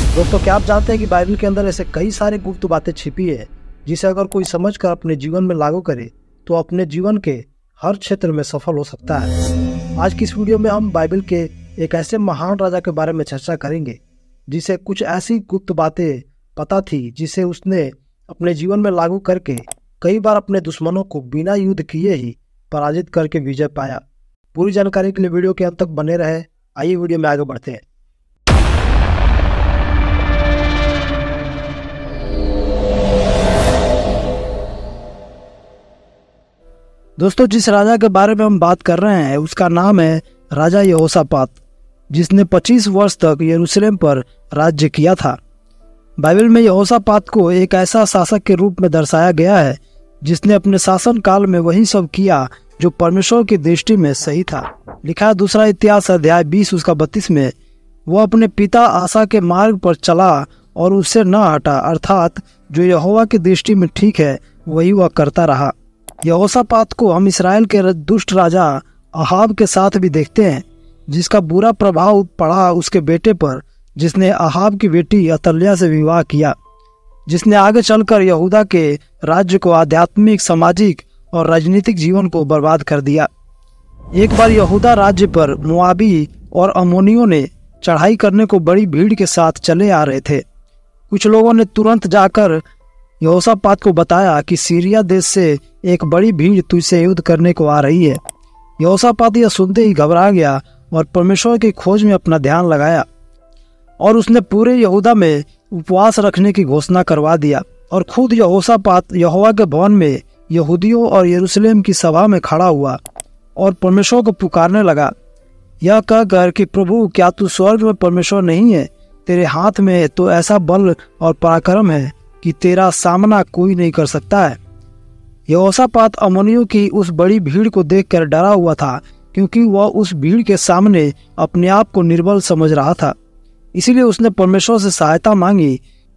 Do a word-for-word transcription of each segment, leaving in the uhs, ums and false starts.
दोस्तों, क्या आप जानते हैं कि बाइबल के अंदर ऐसे कई सारे गुप्त बातें छिपी है जिसे अगर कोई समझकर अपने जीवन में लागू करे तो अपने जीवन के हर क्षेत्र में सफल हो सकता है। आज की इस वीडियो में हम बाइबल के एक ऐसे महान राजा के बारे में चर्चा करेंगे जिसे कुछ ऐसी गुप्त बातें पता थी जिसे उसने अपने जीवन में लागू करके कई बार अपने दुश्मनों को बिना युद्ध किए ही पराजित करके विजय पाया। पूरी जानकारी के लिए वीडियो के अंत तक बने रहे। आइए वीडियो में आगे बढ़ते हैं। दोस्तों, जिस राजा के बारे में हम बात कर रहे हैं उसका नाम है राजा यहोशापात, जिसने पच्चीस वर्ष तक यरूशलेम पर राज्य किया था। बाइबल में यहोशापात को एक ऐसा शासक के रूप में दर्शाया गया है जिसने अपने शासन काल में वही सब किया जो परमेश्वर की दृष्टि में सही था। लिखा है दूसरा इतिहास अध्याय बीस उसका बत्तीस में, वह अपने पिता आसा के मार्ग पर चला और उससे न हटा, अर्थात जो यहोवा की दृष्टि में ठीक है वही वह करता रहा। यहोशापात को हम इसराइल के दुष्ट राजा अहाब के साथ भी देखते हैं, जिसका बुरा प्रभाव पड़ा उसके बेटे पर, जिसने अहाब की बेटी अतल्याह से विवाह किया, जिसने आगे चलकर यहूदा के राज्य को आध्यात्मिक, सामाजिक और राजनीतिक जीवन को बर्बाद कर दिया। एक बार यहूदा राज्य पर मोआबी और अम्मोनियों ने चढ़ाई करने को बड़ी भीड़ के साथ चले आ रहे थे। कुछ लोगों ने तुरंत जाकर यहोशापात को बताया कि सीरिया देश से एक बड़ी भीड़ तुझसे युद्ध करने को आ रही है। यहोशापात यह सुनते ही घबरा गया और परमेश्वर की खोज में अपना ध्यान लगाया और उसने पूरे यहूदा में उपवास रखने की घोषणा करवा दिया और खुद यहोशापात यहोवा के भवन में यहूदियों और यरूशलेम की सभा में खड़ा हुआ और परमेश्वर को पुकारने लगा, यह कहकर कि प्रभु, क्या तू स्वर्ग में परमेश्वर नहीं है? तेरे हाथ में तो ऐसा बल और पराक्रम है कि तेरा सामना कोई नहीं कर सकता है। यहोशापात अम्मोनियों की उस बड़ी भीड़ को देखकर डरा हुआ था, क्योंकि वह उस भीड़ के सामने अपने आप को निर्बल समझ रहा था। इसीलिए उसने परमेश्वर से सहायता मांगी।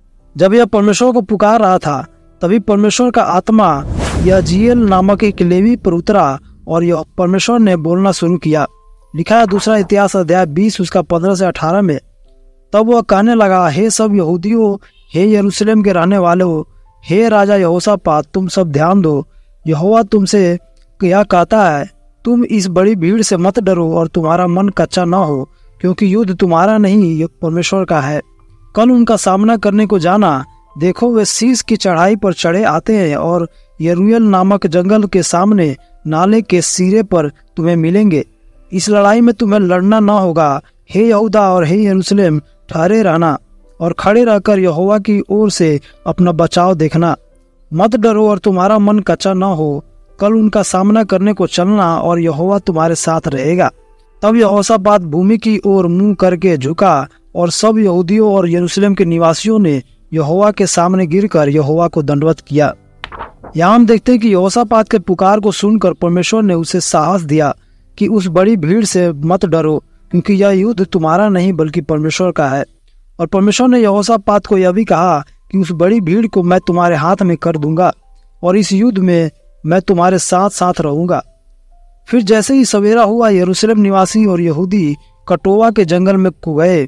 जब यह परमेश्वर को पुकार रहा था तभी परमेश्वर का आत्मा यजीएल नामक एक लेवी पर उतरा और यह परमेश्वर ने बोलना शुरू किया। लिखा है दूसरा इतिहास अध्याय बीस उसका पंद्रह से अठारह में, तब वह कहने लगा, हे सब यहूदियों, हे यरूशलेम के रहने वालों, हे राजा यहोशापात, तुम सब ध्यान दो। यहोवा तुमसे यह कहता है, तुम इस बड़ी भीड़ से मत डरो और तुम्हारा मन कच्चा न हो, क्योंकि युद्ध तुम्हारा नहीं, ये परमेश्वर का है। कल उनका सामना करने को जाना। देखो, वे शीश की चढ़ाई पर चढ़े आते हैं और यरूएल नामक जंगल के सामने नाले के सिरे पर तुम्हें मिलेंगे। इस लड़ाई में तुम्हें लड़ना न होगा। हे यहूदा और हे यरूशलेम, ठहरे रहना और खड़े रहकर यहोवा की ओर से अपना बचाव देखना। मत डरो और तुम्हारा मन कच्चा न हो। कल उनका सामना करने को चलना और यहोवा तुम्हारे साथ रहेगा। तब यहोशापात भूमि की ओर मुंह करके झुका और सब यहूदियों और यरूशलेम के निवासियों ने यहोवा के सामने गिरकर यहोवा को दंडवत किया। यहाँ हम देखते हैं कि यहोशापात के पुकार को सुनकर परमेश्वर ने उसे साहस दिया कि उस बड़ी भीड़ से मत डरो, क्योंकि यह युद्ध तुम्हारा नहीं बल्कि परमेश्वर का है। और परमेश्वर ने यहोशापात को यह भी कहा कि उस बड़ी भीड़ को मैं तुम्हारे हाथ में कर दूंगा और इस युद्ध में मैं तुम्हारे साथ साथ रहूंगा। फिर जैसे ही सवेरा हुआ, यरूशलेम निवासी और यहूदी कटोवा के जंगल में गए।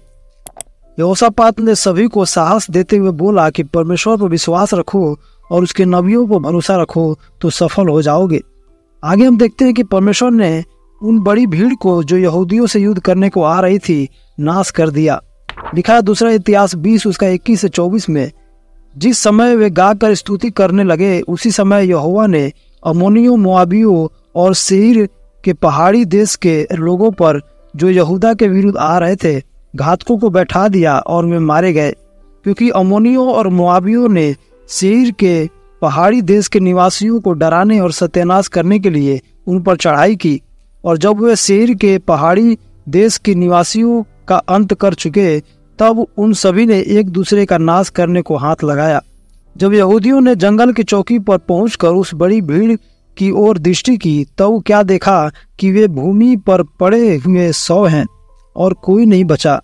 यहोशापात ने सभी को साहस देते हुए बोला कि परमेश्वर पर विश्वास रखो और उसके नबियों पर भरोसा रखो तो सफल हो जाओगे। आगे हम देखते हैं कि परमेश्वर ने उन बड़ी भीड़ को जो यहूदियों से युद्ध करने को आ रही थी नाश कर दिया। लिखा है दूसरा इतिहास बीस उसका इक्कीस से चौबीस में, जिस समय वे गाकर स्तुति करने लगे उसी समय यहोवा ने अम्मोनियों, मोआबियों और सेईर के पहाड़ी देश के लोगों पर जो यहूदा के विरुद्ध आ रहे थे घातकों को बैठा दिया और वे मारे गए, क्योंकि अम्मोनियों और मोआबियों ने सेईर के पहाड़ी देश के निवासियों को डराने और सत्यानाश करने के लिए उन पर चढ़ाई की। और जब वे सेईर के पहाड़ी देश के निवासियों का अंत कर चुके तब उन सभी ने एक दूसरे का नाश करने को हाथ लगाया। जब यहूदियों ने जंगल की चौकी पर पहुंचकर उस बड़ी भीड़ की ओर दृष्टि की तब क्या देखा कि वे भूमि पर पड़े हुए सौ हैं और कोई नहीं बचा।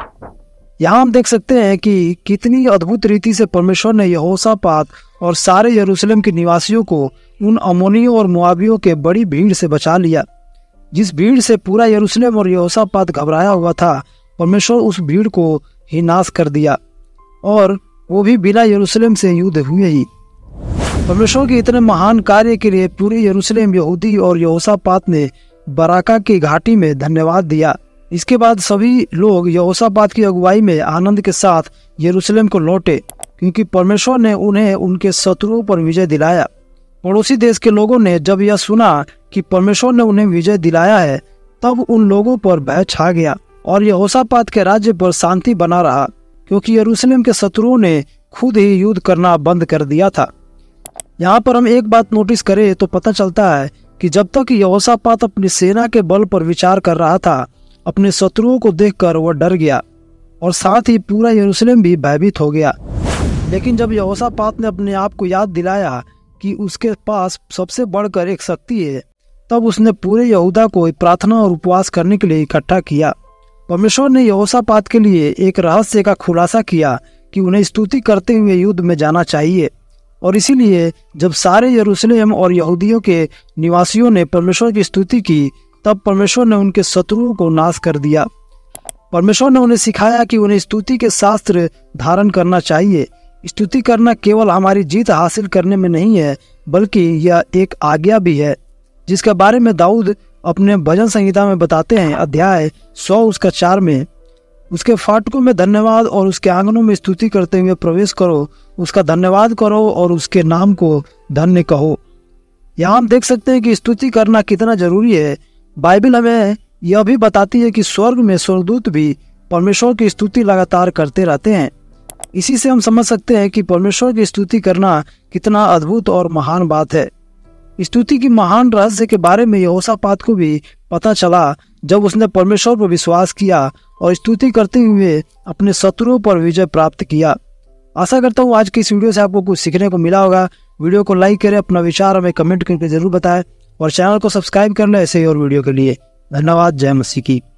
यहाँ हम देख सकते हैं कि कितनी अद्भुत रीति से परमेश्वर ने यहोशापात और सारे यरूशलेम के निवासियों को उन अम्मोनियों और मोआबियों के बड़ी भीड़ से बचा लिया। जिस भीड़ से पूरा यरूशलेम और यहोशापात घबराया हुआ था, परमेश्वर उस भीड़ को ही नाश कर दिया। और वो भी बिना यरूशलेम से युद्ध हुए ही। परमेश्वर के इतने महान कार्य के लिए पूरे यरूशलेम, यहूदी और यहोशापात ने बराका की घाटी में धन्यवाद दिया। इसके बाद सभी लोग यहोशापात की अगुवाई में आनंद के साथ यरूशलेम को लौटे, क्योंकि परमेश्वर ने उन्हें उनके शत्रुओं पर विजय दिलाया। पड़ोसी देश के लोगों ने जब यह सुना कि परमेश्वर ने उन्हें विजय दिलाया है, तब उन लोगों पर भय छा गया और यहोशापात के राज्य पर शांति बना रहा, क्योंकि यरूशलेम के शत्रुओं ने खुद ही युद्ध करना बंद कर दिया था। यहाँ पर हम एक बात नोटिस करें तो पता चलता है कि जब तक यहोशापात अपनी सेना के बल पर विचार कर रहा था, अपने शत्रुओं को देखकर वह डर गया और साथ ही पूरा यरूशलेम भी भयभीत हो गया। लेकिन जब यहोशापात ने अपने आप को याद दिलाया कि उसके पास सबसे बढ़कर एक शक्ति है, तब उसने पूरे यहूदा को प्रार्थना और उपवास करने के लिए इकट्ठा किया। परमेश्वर ने यहोशापात के लिए एक रहस्य का खुलासा किया कि उन्हें स्तुति करते हुए युद्ध में जाना चाहिए, और इसीलिए जब सारे यरूशलेम और यहूदियों के निवासियों ने परमेश्वर की स्तुति की, तब परमेश्वर ने उनके शत्रुओं को नाश कर दिया। परमेश्वर ने उन्हें सिखाया कि उन्हें स्तुति के शास्त्र धारण करना चाहिए। स्तुति करना केवल हमारी जीत हासिल करने में नहीं है, बल्कि यह एक आज्ञा भी है, जिसके बारे में दाऊद अपने भजन संहिता में बताते हैं। अध्याय सौ उसका चार में, उसके फाटकों में धन्यवाद और उसके आंगनों में स्तुति करते हुए प्रवेश करो, उसका धन्यवाद करो और उसके नाम को धन्य कहो। यहाँ हम देख सकते हैं कि स्तुति करना कितना जरूरी है। बाइबल हमें यह भी बताती है कि स्वर्ग में स्वर्गदूत भी परमेश्वर की स्तुति लगातार करते रहते हैं। इसी से हम समझ सकते हैं कि परमेश्वर की स्तुति करना कितना अद्भुत और महान बात है। स्तुति की महान रहस्य के बारे में यहोशापात को भी पता चला जब उसने परमेश्वर पर विश्वास किया और स्तुति करते हुए अपने शत्रुओं पर विजय प्राप्त किया। आशा करता हूँ आज की इस वीडियो से आपको कुछ सीखने को मिला होगा। वीडियो को लाइक करें, अपना विचार हमें कमेंट करके जरूर बताएं और चैनल को सब्सक्राइब कर लें ऐसे ही और वीडियो के लिए। धन्यवाद। जय मसीह की।